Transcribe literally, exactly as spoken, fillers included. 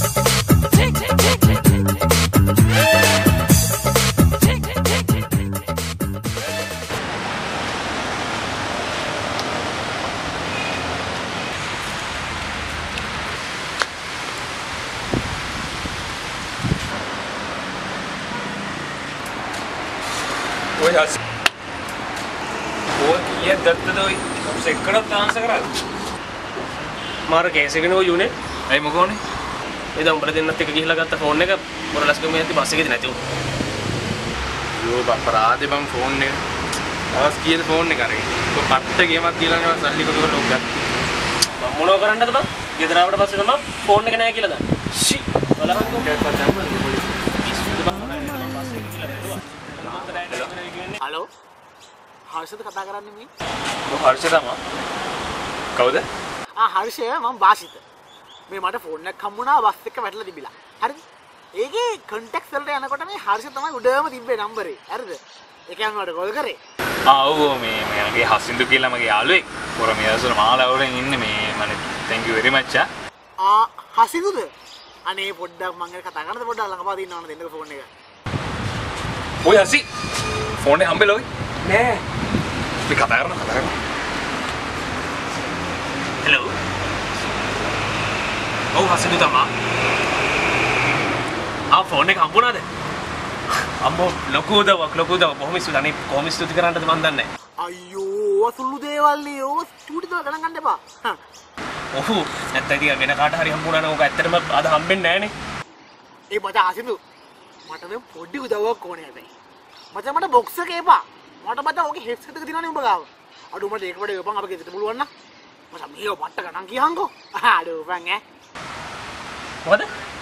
वो यार वो ये दत्त तो उससे कड़क डांस करा मार कैसे कि वो यूने आई मगोने इधर उम्र दिन नत्ते की लगा था फोन ने का पूरा लस्कर में आती बात से कितने थे यो अपराध है बम फोन ने आवाज किए फोन ने करे तो पत्ते गेम आती लाने वाला सल्ली को तो लोग जाते मम्मों करंडा तो बस ये दरावड़ बस ना फोन ने क्या किया था शी वाला हमको क्या पता है हेलो हर्षद कथा කරන්නේ මේ वो हर्षद मां कौन है ආ හර්ෂය මම වාසිත මේ මට ෆෝන් එකක් හම්බුණා බස් එක වැටලා තිබිලා හරිද ඒකේ කන්ටැක්ට් වලට යනකොට මේ හර්ෂ තමයි උඩම තිබ්බේ නම්බරේ හරිද ඒක යන මට කෝල් කරේ ආ ඔව් මේ මගේ හසින්දු කියලා මගේ යාළුවෙක් පොර මේ දවස්වල මාළවරෙන් ඉන්නේ මේ මම thank you very much ආ හසින්දුද අනේ පොඩ්ඩක් මම ගැන කතා කරන්නද පොඩ්ඩක් ළඟපා දින්න ඕන දෙන්නක ෆෝන් එක ओए हसी फोन ने हम पे लोग ने भी कता करना कता करना हेलो ओ हसी तू तमा आ फोन ने हम बोला दे अम्मो लोगों दा वक लोगों दा बहुत मिस जाने बहुत मिस तो दिखरा अंदर मंदन ने අයියෝ සුළු දේවල් නේ ඕක චූටි දා ගණන් ගන්න එපා ඔහු නැත්නම් වෙන කාට හරි හම්බුණා නම් ඕක ඇත්තටම අද හම්බෙන්නේ නැහනේ ඒ මචං ආසිදු මට මේ පොඩි උදව්වක් ඕනේ හැබැයි මචං මට බොක්ස් එක එපා මට මචං ඕකේ හෙඩ්සෙට් එක දිනවනේ උඹ ගාව අඩු මට ඒක වඩා එපන් අපේ ගෙදරට පුළුවන් නම් මචං මේව පට්ට ගණන් කියහන්කෝ අඩු උපන් ඈ මොකද